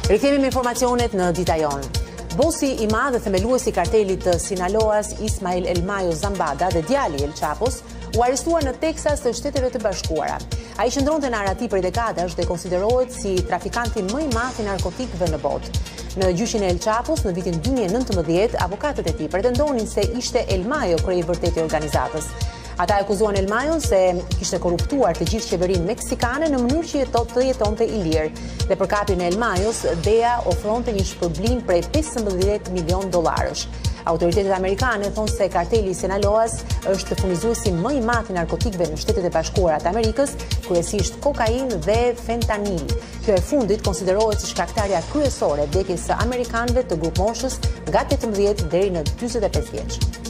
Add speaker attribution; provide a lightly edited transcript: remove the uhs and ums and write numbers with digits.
Speaker 1: Rikthehemi me informacionet në ditajon. Bosi i madh dhe themeluesi i kartelit të Sinaloas, Ismail Elmayo Zambada dhe djali El Chapos, u arrestuar në Teksas të Shteteve të Bashkuara. Ai qëndronte në Arati për dekadash dhe konsiderohet si trafikanti më i madh i narkotikëve në botë. Në gjyqin e El Chapos në vitin 2019, avokatët e tij pretendonin se ishte Elmayo krye i vërtetë i organizatës. Ata akuzuan Elmayon se kishte korruptuar të gjithë qeverinë meksikane në mënyrë që të jetonte i lirë. Dhe për kapjen e Elmayos, DEA ofronte një shpërblim prej $15 milion. Autoritetet amerikane thonë se karteli i Sinaloas është furnizuesi më i madh i narkotikëve në Shtetet e Bashkuara të Amerikës, kryesisht kokainë dhe fentanil. Kjo e fundit konsiderohet si shkaktarja kryesore e vdekjes së amerikanëve të grupmoshës nga 18 deri në 45 vjeç.